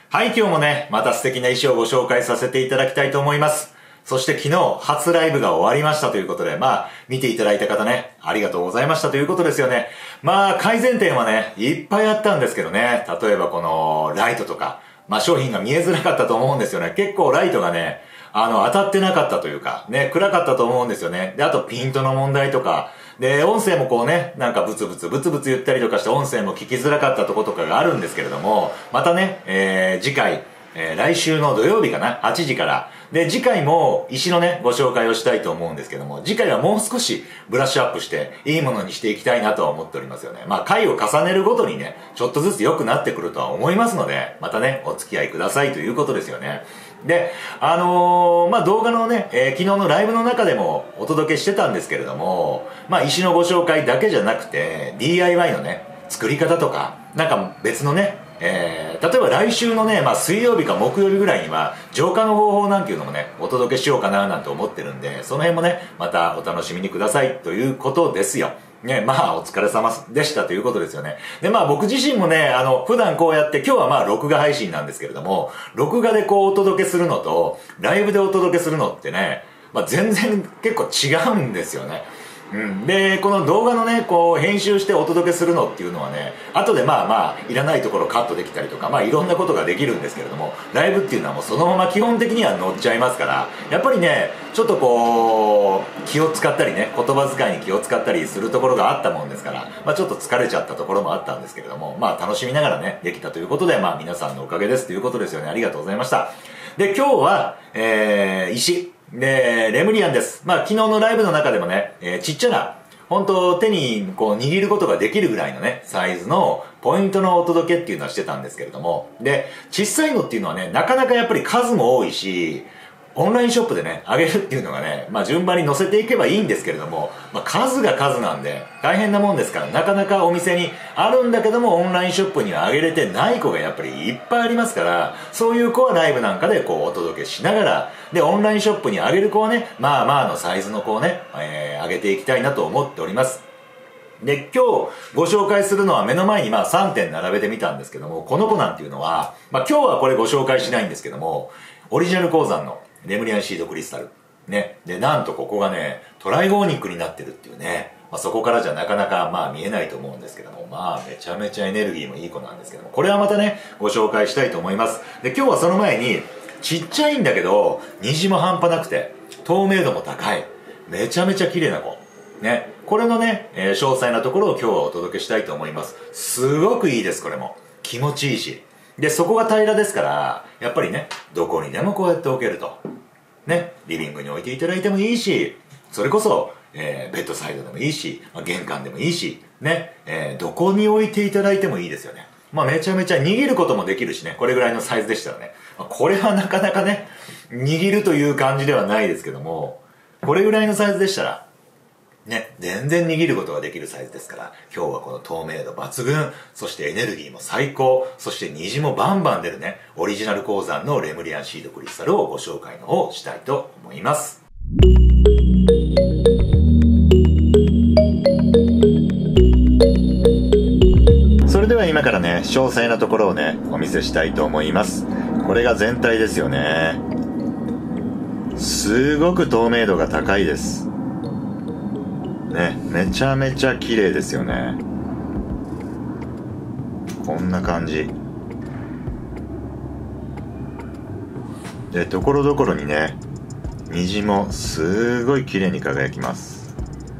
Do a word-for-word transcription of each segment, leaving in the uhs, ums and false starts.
はい、今日もね、また素敵な衣装をご紹介させていただきたいと思います。そして昨日、初ライブが終わりましたということで、まあ、見ていただいた方ね、ありがとうございましたということですよね。まあ、改善点はね、いっぱいあったんですけどね、例えばこの、ライトとか、まあ商品が見えづらかったと思うんですよね。結構ライトがね、あの、当たってなかったというか、ね、暗かったと思うんですよね。で、あとピントの問題とか、で、音声もこうね、なんかブツブツ、ブツブツ言ったりとかして音声も聞きづらかったとことかがあるんですけれども、またね、えー、次回、えー、来週の土曜日かな、はちじから。で、次回も石のね、ご紹介をしたいと思うんですけども、次回はもう少しブラッシュアップして、いいものにしていきたいなとは思っておりますよね。まあ、回を重ねるごとにね、ちょっとずつ良くなってくるとは思いますので、またね、お付き合いくださいということですよね。で、あのー、まあ、動画のね、えー、昨日のライブの中でもお届けしてたんですけれども、まあ、石のご紹介だけじゃなくて、ディーアイワイ のね、作り方とか、なんか別のね、えー、例えば来週のね、まあ、水曜日か木曜日ぐらいには、浄化の方法なんていうのもね、お届けしようかななんて思ってるんで、その辺もね、またお楽しみにくださいということですよ。ね、まあ、お疲れ様でしたということですよね。で、まあ僕自身もね、あの、普段こうやって、今日はまあ録画配信なんですけれども、録画でこうお届けするのと、ライブでお届けするのってね、まあ全然結構違うんですよね。うん、で、この動画のね、こう、編集してお届けするのっていうのはね、後でまあまあ、いらないところカットできたりとか、まあいろんなことができるんですけれども、ライブっていうのはもうそのまま基本的には乗っちゃいますから、やっぱりね、ちょっとこう、気を使ったりね、言葉遣いに気を使ったりするところがあったもんですから、まあちょっと疲れちゃったところもあったんですけれども、まあ楽しみながらね、できたということで、まあ皆さんのおかげですということですよね。ありがとうございました。で、今日は、えー、石。で、レムリアンです。まあ昨日のライブの中でもね、えー、ちっちゃな、本当手にこう握ることができるぐらいのね、サイズのポイントのお届けっていうのはしてたんですけれども、で、小さいのっていうのはね、なかなかやっぱり数も多いし、オンラインショップでね、あげるっていうのがね、まあ順番に載せていけばいいんですけれども、まあ数が数なんで大変なもんですから、なかなかお店にあるんだけども、オンラインショップにはあげれてない子がやっぱりいっぱいありますから、そういう子はライブなんかでこうお届けしながら、で、オンラインショップにあげる子はね、まあまあのサイズの子をね、えー、あげていきたいなと思っております。で、今日ご紹介するのは目の前にまあさんてん並べてみたんですけども、この子なんていうのは、まあ今日はこれご紹介しないんですけども、オリジナル鉱山のレムリアンシードクリスタル。ね。で、なんとここがね、トライゴーニックになってるっていうね。まあそこからじゃなかなかまあ見えないと思うんですけども、まあめちゃめちゃエネルギーもいい子なんですけども、これはまたね、ご紹介したいと思います。で、今日はその前に、ちっちゃいんだけど、虹も半端なくて、透明度も高い。めちゃめちゃ綺麗な子。ね。これのね、えー、詳細なところを今日はお届けしたいと思います。すごくいいです、これも。気持ちいいし。で、そこが平らですから、やっぱりね、どこにでもこうやって置けると。ね、リビングに置いていただいてもいいし、それこそ、えー、ベッドサイドでもいいし、まあ、玄関でもいいし、ね、えー、どこに置いていただいてもいいですよね。まあめちゃめちゃ握ることもできるしね、これぐらいのサイズでしたらね。まあ、これはなかなかね、握るという感じではないですけども、これぐらいのサイズでしたら、ね、全然握ることができるサイズですから、今日はこの透明度抜群、そしてエネルギーも最高、そして虹もバンバン出るね、オリジナル鉱山のレムリアンシードクリスタルをご紹介の方したいと思います。それでは今からね、詳細なところをね、お見せしたいと思います。これが全体ですよね。すごく透明度が高いです。ね、めちゃめちゃ綺麗ですよね。こんな感じで、ところどころにね、虹もすごい綺麗に輝きます。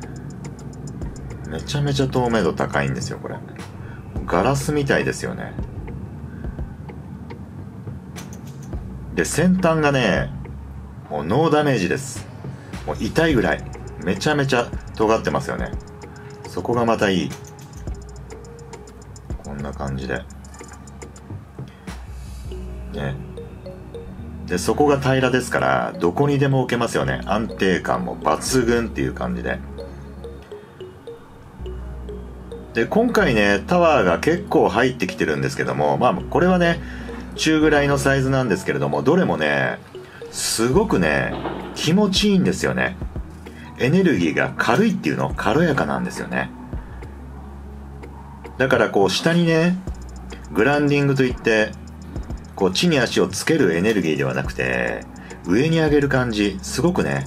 めちゃめちゃ透明度高いんですよ、これ。ガラスみたいですよね。で、先端がね、もうノーダメージです。もう痛いぐらいめちゃめちゃ尖ってますよね。そこがまたいい。こんな感じでね。で、そこが平らですからどこにでも置けますよね。安定感も抜群っていう感じで。で、今回ね、タワーが結構入ってきてるんですけども、まあこれはね、中ぐらいのサイズなんですけれども、どれもね、すごくね、気持ちいいんですよね。エネルギーが軽いっていうの、軽やかなんですよね。だからこう下にね、グランディングといって、 こう地に足をつけるエネルギーではなくて、上に上げる感じ、すごくね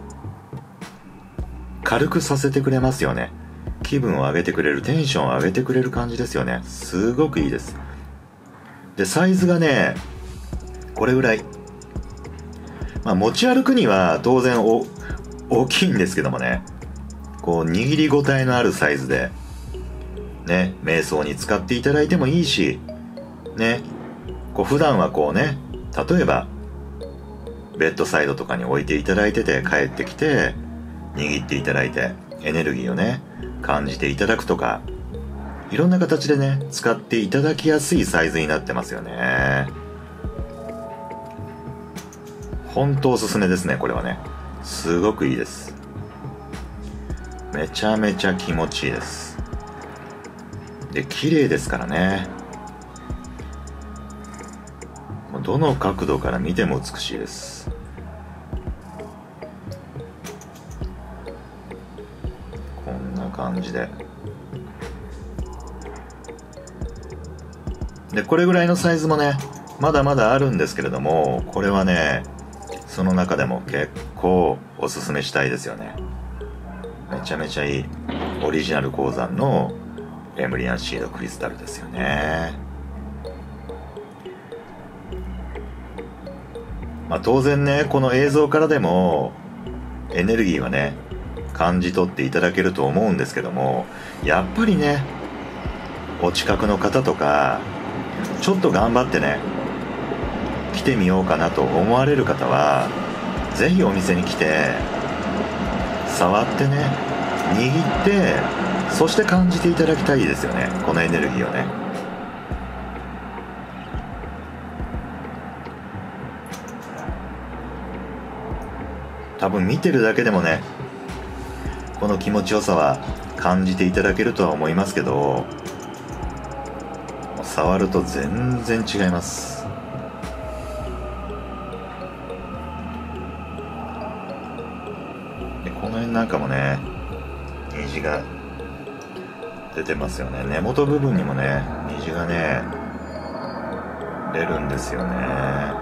軽くさせてくれますよね。気分を上げてくれる、テンションを上げてくれる感じですよね。すごくいいです。でサイズがねこれぐらい、まあ、持ち歩くには当然お大きいんですけどもね、こう握り応えのあるサイズでね、瞑想に使っていただいてもいいしね、こう普段はこうね、例えばベッドサイドとかに置いていただいてて、帰ってきて握っていただいてエネルギーをね感じていただくとか、いろんな形でね使っていただきやすいサイズになってますよね。本当おすすめですね。これはねすごくいいです。めちゃめちゃ気持ちいいです。で綺麗ですからね、もうどの角度から見ても美しいです。こんな感じででこれぐらいのサイズもねまだまだあるんですけれども、これはねその中でも結構おすすめしたいですよね。めちゃめちゃいいオリジナル鉱山のレムリアンシードクリスタルですよね。まあ当然ねこの映像からでもエネルギーはね感じ取っていただけると思うんですけども、やっぱりねお近くの方とかちょっと頑張ってね来てみようかなと思われる方はぜひお店に来て触ってね握って、そして感じていただきたいですよね、このエネルギーをね。多分見てるだけでもねこの気持ちよさは感じていただけるとは思いますけど、触ると全然違います。でこの辺なんかもね虹が出てますよね。根元部分にもね虹がね出るんですよね。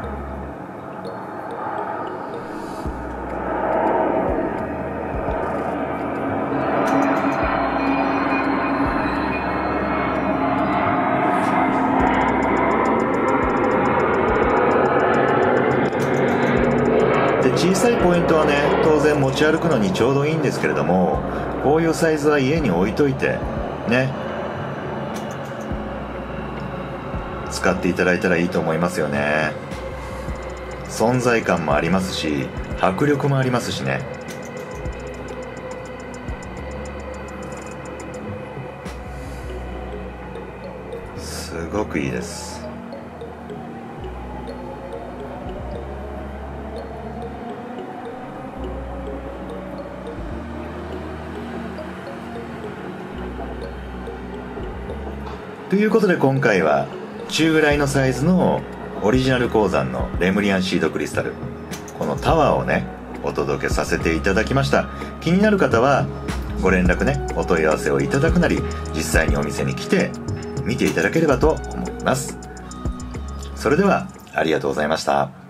小さいポイントはね当然持ち歩くのにちょうどいいんですけれども、こういうサイズは家に置いといてね使っていただいたらいいと思いますよね。存在感もありますし迫力もありますしね。すごくいいです。ということで今回は中ぐらいのサイズのオリジナル鉱山のレムリアンシードクリスタル、このタワーをねお届けさせていただきました。気になる方はご連絡ねお問い合わせをいただくなり、実際にお店に来て見ていただければと思います。それではありがとうございました。